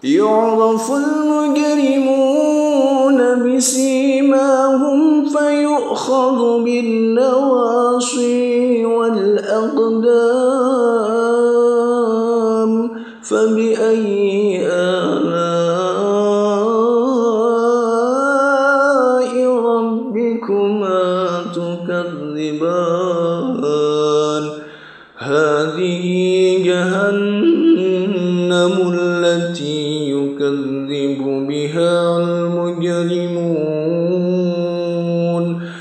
يعرف المجرمون بسيماهم فيؤخذ بالنواصي والأقدام فبأي آلاء ربكما تكذبان هذه جهنم التي يكذب بها المجرمون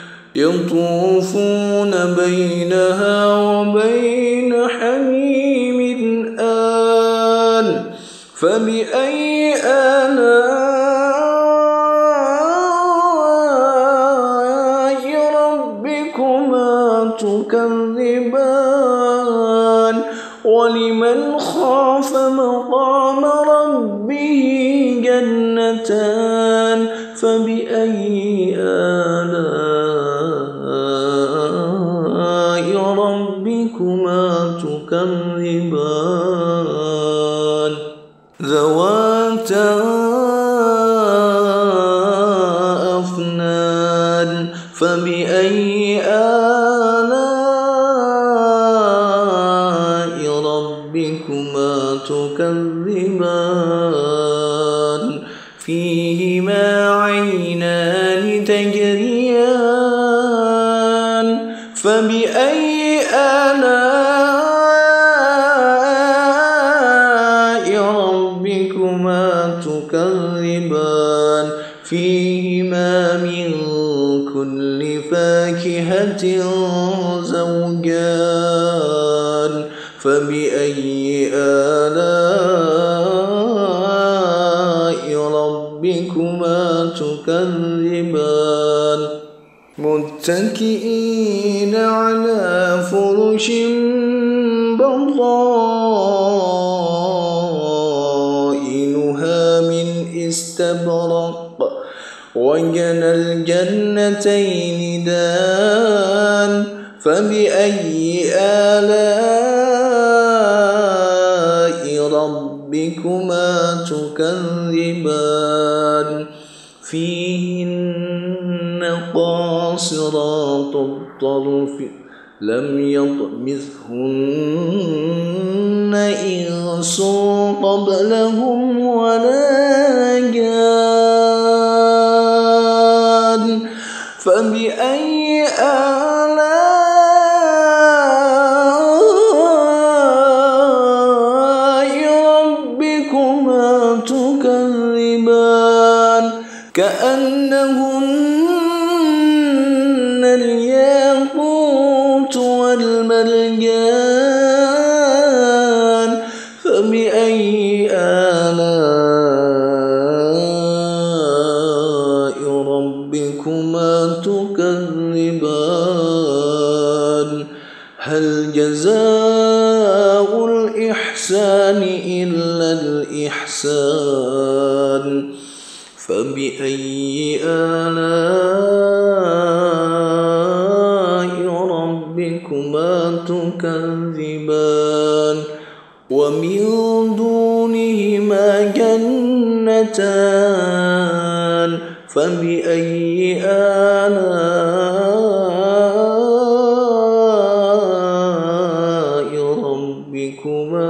يطوفون بينها وبين حميم آن فبأي آلاء ربكما تكذبان ولمن خاف مقام ربه جنتان فبأي آلاء ربكما تكذبان ذواتا أفنان فبأي آلاء ربكما تكذبان فيهما عينان تجريان فبأي آلاء ربكما تكذبان فيهما من كل فاكهة زوجان فبأي آلاء ربكما تكذبان متكئين على فرش بطائنها من استبرق وجنى الجنتين دان فبأي آلاء ربكما تكذبان فيهن قاصرات الطرف لم يطمثهن إنس قبلهم ولا جان فبأي آلاء ربكما تكذبان كأنهن الياقوت والمرجان فبأي آلاء ربكما تكذبان هل جزاء الإحسان إلا الإحسان فبأي آلاء ربكما تكذبان ومن دونهما جنتان فبأي آلاء ربكما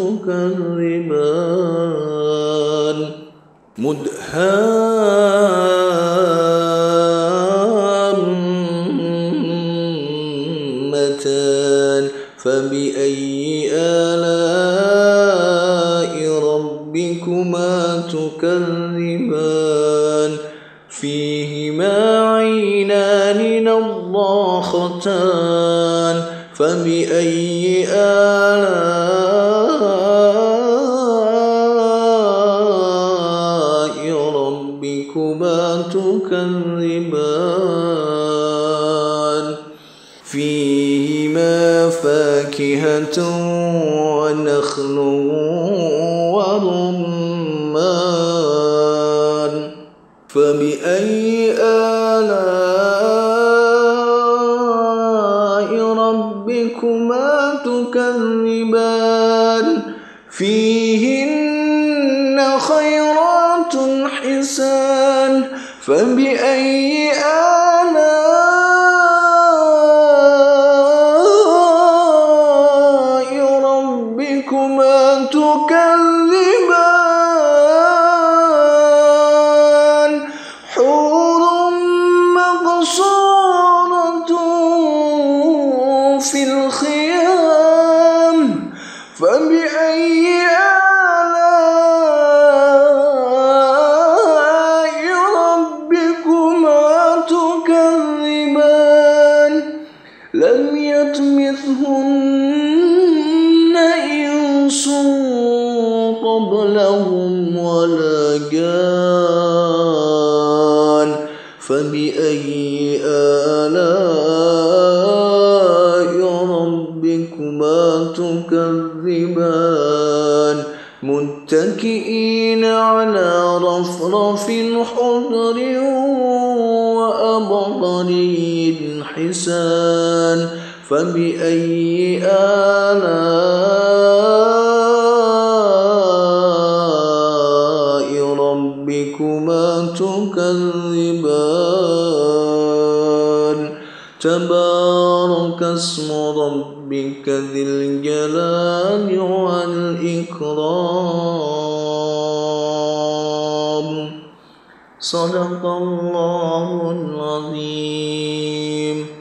تكذبان مدهامتان فبأي آلاء ربكما تكذبان فيهما عينان نضاختان فبأي آلاء ربكما تكذبان فيهما فاكهة ونخل ورمان فبأي آلاء ربكما تكذبان فيهن خيرات حسان فبأي آلاء ربكما تكذبان حور مقصورة في الخيام فبأي آلاء ربكما تكذبان لم يطمثهن إنس قبلهم ولا جان فبأي آلاء ربكما تكذبان متكئين على رفرف خضر وأبقري حسان فبأي آلاء ربكما تكذبان تبارك اسم ربك ذي الجلال والإكرام صدق الله العظيم.